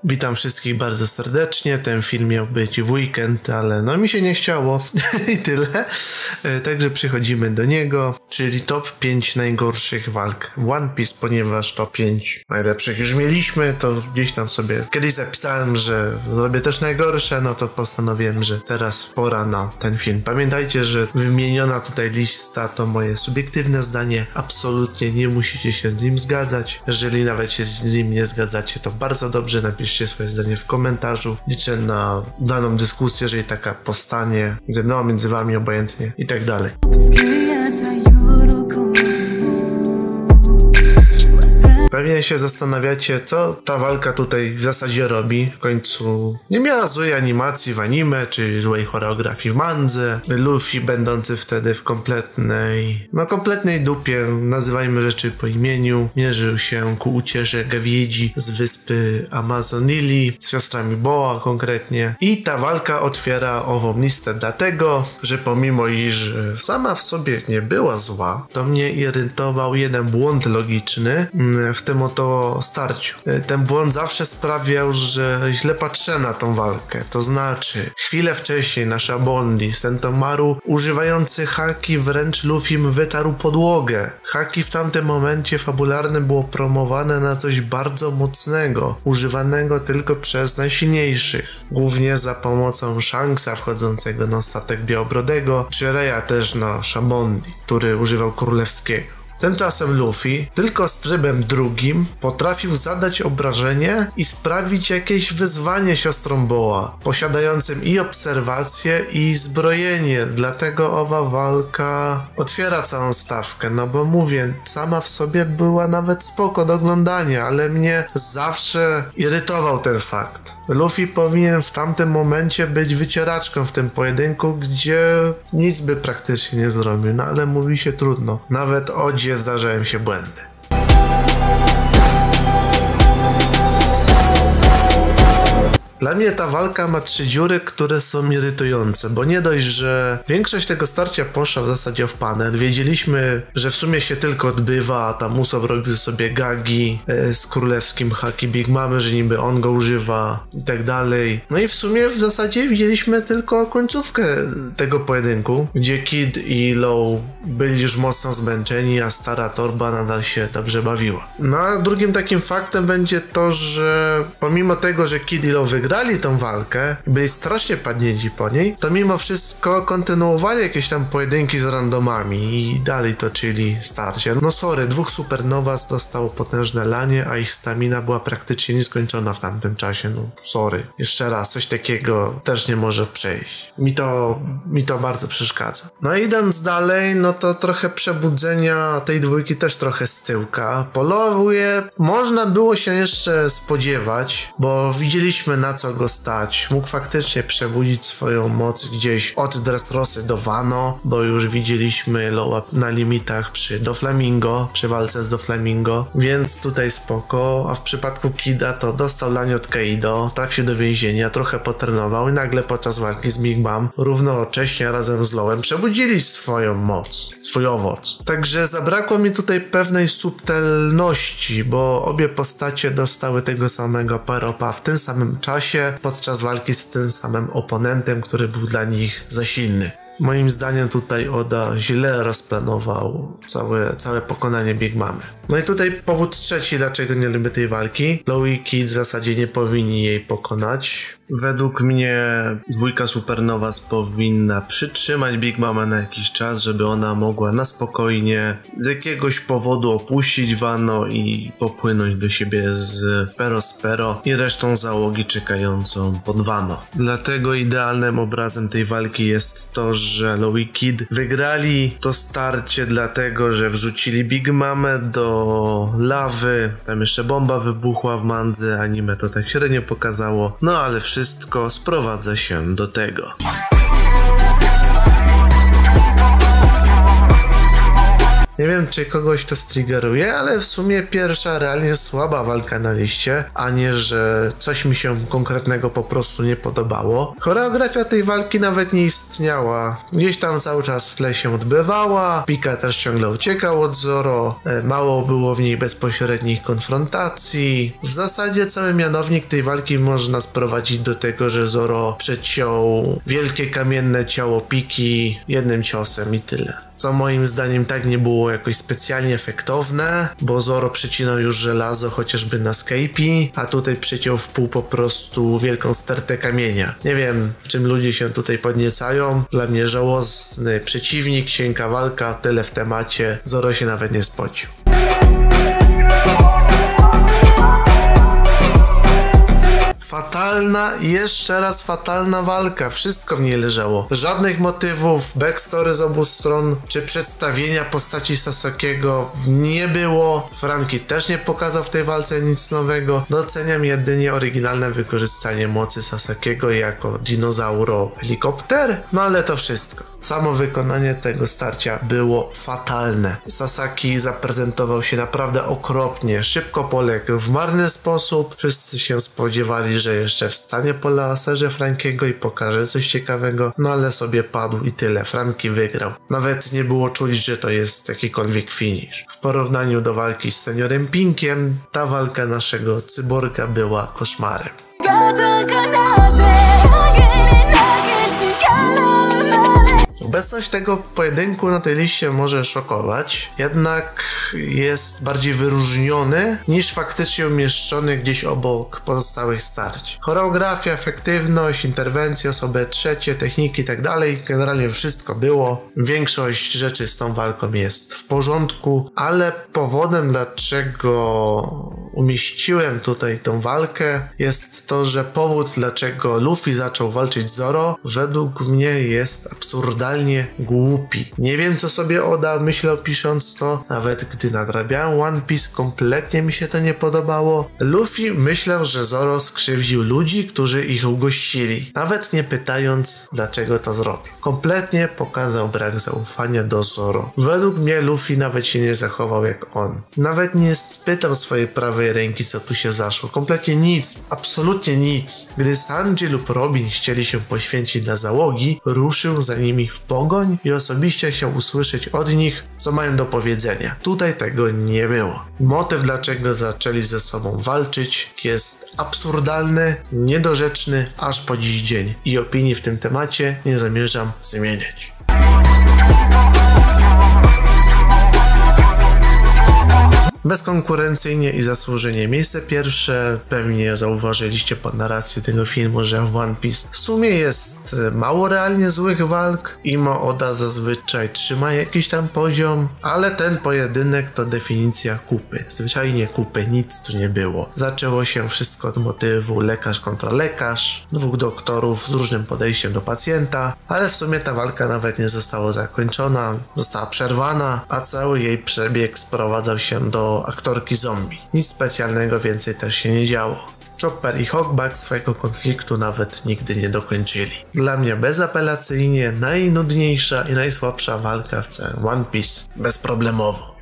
Witam wszystkich bardzo serdecznie. Ten film miał być w weekend, ale no mi się nie chciało i tyle. Także przechodzimy do niego, czyli top 5 najgorszych walk w One Piece, ponieważ top 5 najlepszych już mieliśmy, to gdzieś tam sobie kiedyś zapisałem, że zrobię też najgorsze, no to postanowiłem, że teraz pora na ten film. Pamiętajcie, że wymieniona tutaj lista to moje subiektywne zdanie, absolutnie nie musicie się z nim zgadzać. Jeżeli nawet się z nim nie zgadzacie, to bardzo dobrze, napiszcie swoje zdanie w komentarzu. Liczę na daną dyskusję, jeżeli taka powstanie ze mną, między wami, obojętnie i tak dalej. Pewnie się zastanawiacie, co ta walka tutaj w zasadzie robi. W końcu nie miała złej animacji w anime, czy złej choreografii w mandze. Luffy będący wtedy w kompletnej dupie, nazywajmy rzeczy po imieniu, mierzył się ku uciesze gawiedzi z wyspy Amazonili, z siostrami Boa konkretnie. I ta walka otwiera ową listę dlatego, że pomimo iż sama w sobie nie była zła, to mnie irytował jeden błąd logiczny w tym oto starciu. Ten błąd zawsze sprawiał, że źle patrzę na tą walkę. To znaczy, chwilę wcześniej nasza Bondi, Sentomaru, używający haki, wręcz Luffim wytarł podłogę. Haki w tamtym momencie fabularnym było promowane na coś bardzo mocnego, używanego tylko przez najsilniejszych. Głównie za pomocą Shanksa wchodzącego na statek Białobrodego, czy Reya też na Shabondi, który używał królewskiego. Tymczasem Luffy tylko z trybem drugim potrafił zadać obrażenie i sprawić jakieś wyzwanie siostrom Boa, posiadającym i obserwację, i zbrojenie. Dlatego owa walka otwiera całą stawkę, no bo mówię, sama w sobie była nawet spoko do oglądania, ale mnie zawsze irytował ten fakt. Luffy powinien w tamtym momencie być wycieraczką w tym pojedynku, gdzie nic by praktycznie nie zrobił, no ale mówi się trudno. Nawet Odzie zdarzają się błędy. Dla mnie ta walka ma 3 dziury, które są irytujące, bo nie dość, że większość tego starcia poszła w zasadzie w panel. Wiedzieliśmy, że w sumie się tylko odbywa, a tam Usopp robił sobie gagi z królewskim haki Big Mamy, że niby on go używa i tak dalej. No i w sumie w zasadzie widzieliśmy tylko końcówkę tego pojedynku, gdzie Kid i Law byli już mocno zmęczeni, a stara torba nadal się dobrze bawiła. No a drugim takim faktem będzie to, że pomimo tego, że Kid i Law wygrali tą walkę, byli strasznie padnięci po niej, to mimo wszystko kontynuowali jakieś tam pojedynki z randomami i dalej toczyli starcie. No sorry, 2 Supernovas dostało potężne lanie, a ich stamina była praktycznie nieskończona w tamtym czasie. No sorry. Jeszcze raz, coś takiego też nie może przejść. Mi to bardzo przeszkadza. No idąc dalej, no to trochę przebudzenia tej dwójki też trochę z tyłka. Polowuje, można było się jeszcze spodziewać, bo widzieliśmy na co go stać. Mógł faktycznie przebudzić swoją moc gdzieś od Dressrosy do Wano, bo już widzieliśmy Loa na limitach przy Doflamingo, przy walce z Doflamingo, więc tutaj spoko, a w przypadku Kida to dostał lanie od Kaido, trafił do więzienia, trochę potrenował i nagle podczas walki z Big Mom równocześnie razem z Lowem przebudzili swoją moc, swój owoc. Także zabrakło mi tutaj pewnej subtelności, bo obie postacie dostały tego samego paropa w tym samym czasie, podczas walki z tym samym oponentem, który był dla nich za silny. Moim zdaniem tutaj Oda źle rozplanował całe pokonanie Big Mamy. No i tutaj powód trzeci, dlaczego nie lubię tej walki. Law i Kid w zasadzie nie powinni jej pokonać. Według mnie 2 Supernovas powinna przytrzymać Big Mama na jakiś czas, żeby ona mogła na spokojnie z jakiegoś powodu opuścić Wano i popłynąć do siebie z Perospero i resztą załogi czekającą pod Wano. Dlatego idealnym obrazem tej walki jest to, że Law i Kid wygrali to starcie dlatego, że wrzucili Big Mamę do lawy, tam jeszcze bomba wybuchła w mandze, anime to tak średnio pokazało, no ale wszystko sprowadza się do tego. Nie wiem, czy kogoś to striggeruje, ale w sumie pierwsza realnie słaba walka na liście, a nie, że coś mi się konkretnego po prostu nie podobało. Choreografia tej walki nawet nie istniała. Gdzieś tam cały czas w tle się odbywała, Pika też ciągle uciekał od Zoro, mało było w niej bezpośrednich konfrontacji. W zasadzie cały mianownik tej walki można sprowadzić do tego, że Zoro przeciął wielkie kamienne ciało Piki jednym ciosem i tyle. Co moim zdaniem tak nie było jakoś specjalnie efektowne, bo Zoro przecinał już żelazo chociażby na Skype'i, a tutaj przeciął w pół po prostu wielką stertę kamienia. Nie wiem, czym ludzie się tutaj podniecają. Dla mnie żałosny przeciwnik, cienka walka, tyle w temacie. Zoro się nawet nie spocił. Fatalna i jeszcze raz fatalna walka. Wszystko w niej leżało. Żadnych motywów, backstory z obu stron, czy przedstawienia postaci Sasakiego nie było. Franki też nie pokazał w tej walce nic nowego. Doceniam jedynie oryginalne wykorzystanie mocy Sasakiego jako dinozauro-helikopter. No ale to wszystko. Samo wykonanie tego starcia było fatalne. Sasaki zaprezentował się naprawdę okropnie. Szybko poległ w marny sposób. Wszyscy się spodziewali, że jeszcze wstanie po laserze Frankiego i pokaże coś ciekawego, no ale sobie padł i tyle. Franki wygrał. Nawet nie było czuć, że to jest jakikolwiek finish. W porównaniu do walki z seniorem Pinkiem, ta walka naszego cyborga była koszmarem. Obecność tego pojedynku na tej liście może szokować, jednak jest bardziej wyróżniony niż faktycznie umieszczony gdzieś obok pozostałych starć. Choreografia, efektywność, interwencje, osoby trzecie, techniki itd. Generalnie wszystko było. Większość rzeczy z tą walką jest w porządku, ale powodem, dlaczego umieściłem tutaj tą walkę, jest to, że powód, dlaczego Luffy zaczął walczyć z Zoro, według mnie jest absurdalnie głupi. Nie wiem, co sobie Oda myślał pisząc to, nawet gdy nadrabiałem One Piece, kompletnie mi się to nie podobało. Luffy myślał, że Zoro skrzywdził ludzi, którzy ich ugościli, nawet nie pytając, dlaczego to zrobił. Kompletnie pokazał brak zaufania do Zoro. Według mnie Luffy nawet się nie zachował jak on. Nawet nie spytał swojej prawej ręki, co tu się zaszło. Kompletnie nic, absolutnie nic. Gdy Sanji lub Robin chcieli się poświęcić dla załogi, ruszył za nimi w pogoń i osobiście chciał usłyszeć od nich, co mają do powiedzenia. Tutaj tego nie było. Motyw, dlaczego zaczęli ze sobą walczyć, jest absurdalny, niedorzeczny aż po dziś dzień i opinii w tym temacie nie zamierzam zmieniać. Bezkonkurencyjnie i zasłużenie miejsce pierwsze. Pewnie zauważyliście po narracji tego filmu, że w One Piece w sumie jest mało realnie złych walk. Imo Oda zazwyczaj trzyma jakiś tam poziom, ale ten pojedynek to definicja kupy. Zwyczajnie kupy, nic tu nie było. Zaczęło się wszystko od motywu lekarz kontra lekarz, dwóch doktorów z różnym podejściem do pacjenta, ale w sumie ta walka nawet nie została zakończona, została przerwana, a cały jej przebieg sprowadzał się do aktorki zombie. Nic specjalnego więcej też się nie działo. Chopper i Hawkback swojego konfliktu nawet nigdy nie dokończyli. Dla mnie bezapelacyjnie najnudniejsza i najsłabsza walka w całym One Piece. Bezproblemowo.